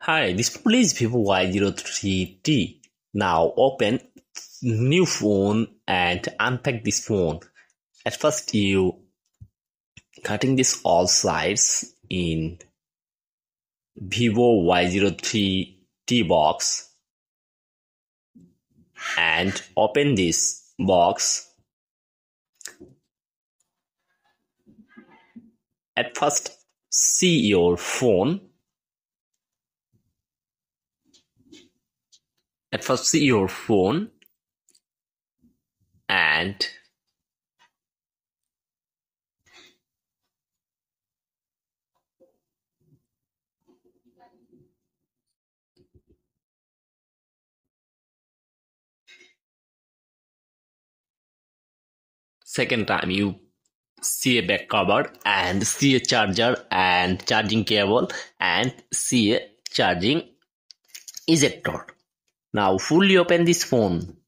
Hi, this phone is Vivo Y03t. Now open new phone and unpack this phone. At first you cutting this all sides in Vivo Y03t box and open this box. At first see your phone. And second time you see a back cover and see a charger and charging cable and see a charging ejector. Now fully open this phone.